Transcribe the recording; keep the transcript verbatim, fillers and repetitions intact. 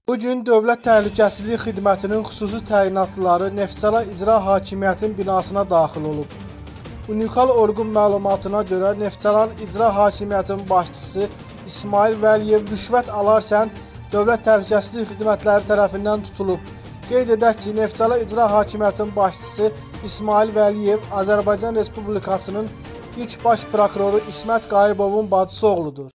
Bugün Dövlət Təhlükəsizlik Xidmətinin xüsusi təyinatlıları Neftçala İcra Hakimiyyətinin binasına daxil olub. Unikal orqan məlumatına görə Neftçalanın İcra Hakimiyyətinin başçısı İsmail Vəliyev rüşvət alarkən Dövlət Təhlükəsizlik Xidmətləri tərəfindən tutulub. Qeyd edək ki, Neftçala İcra Hakimiyyətinin başçısı İsmail Vəliyev Azərbaycan Respublikasının ilk baş prokuroru İsmət Qayıbovun bacısı oğludur.